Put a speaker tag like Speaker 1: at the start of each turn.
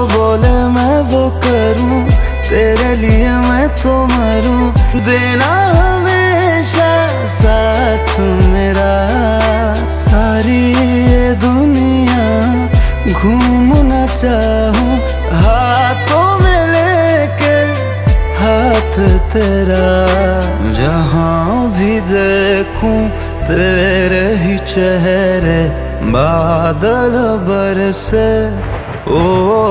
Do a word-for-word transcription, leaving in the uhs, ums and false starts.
Speaker 1: बोले मैं वो करूं, तेरे लिए मैं तो मरूं। देना हमेशा साथ मेरा, सारी ये दुनिया घूमना चाहूं, हाथों में लेके हाथ तेरा। जहां भी देखूं तेरे ही चेहरे, बादल बरसे ओ